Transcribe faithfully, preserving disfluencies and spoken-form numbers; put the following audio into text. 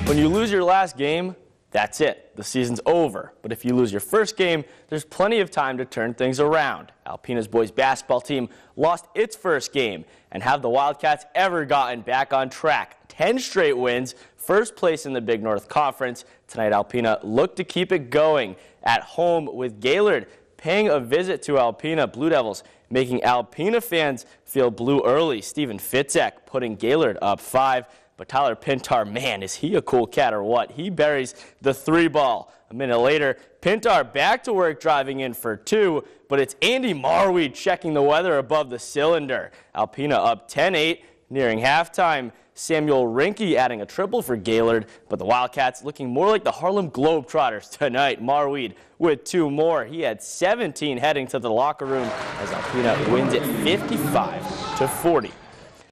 When you lose your last game, that's it. The season's over. But if you lose your first game, there's plenty of time to turn things around. Alpena's boys basketball team lost its first game. And have the Wildcats ever gotten back on track? ten straight wins, first place in the Big North Conference. Tonight, Alpena looked to keep it going at home with Gaylord paying a visit to Alpena. Blue Devils making Alpena fans feel blue early. Steven Fitzek putting Gaylord up five. But Tyler Pintar, man, is he a cool cat or what? He buries the three ball. A minute later, Pintar back to work driving in for two, but it's Andy Marweed checking the weather above the cylinder. Alpena up ten eight, nearing halftime. Samuel Rinke adding a triple for Gaylord, but the Wildcats looking more like the Harlem Globetrotters tonight. Marweed with two more. He had seventeen heading to the locker room as Alpena wins it fifty-five to forty.